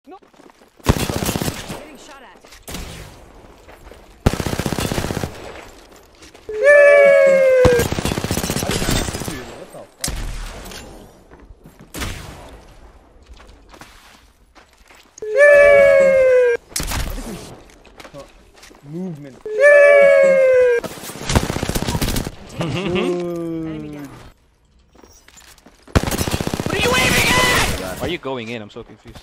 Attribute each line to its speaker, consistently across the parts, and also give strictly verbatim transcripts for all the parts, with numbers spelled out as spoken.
Speaker 1: No.
Speaker 2: Getting shot at.
Speaker 1: What the fuck? What is this? Oh, movement.
Speaker 2: Enemy down.
Speaker 3: What are you aiming at? Why are you going in? I'm so confused.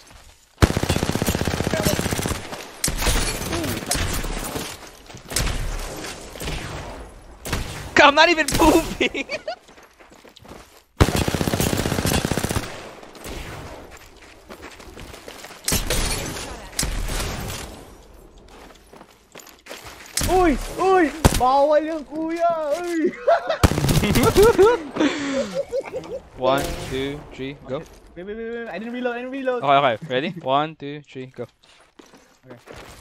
Speaker 3: I'm not even moving.
Speaker 1: Uy! Uy! Bawal yung kuya! Uy!
Speaker 3: One, two, three, go.
Speaker 1: Wait, wait, wait, wait. I didn't reload, I didn't reload.
Speaker 3: Okay, okay. Ready? One, two, three, go.
Speaker 1: Okay.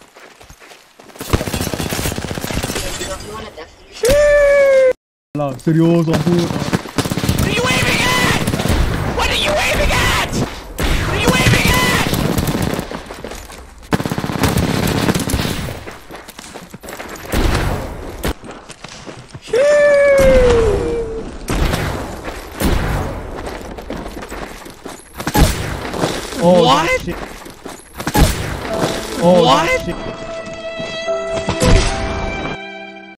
Speaker 1: Lang, seryoso ang puta.
Speaker 3: What are you aiming at? What are you aiming at? What are you aiming at?
Speaker 1: Oh,
Speaker 3: What?
Speaker 1: shit. Oh,
Speaker 3: What?
Speaker 1: shit.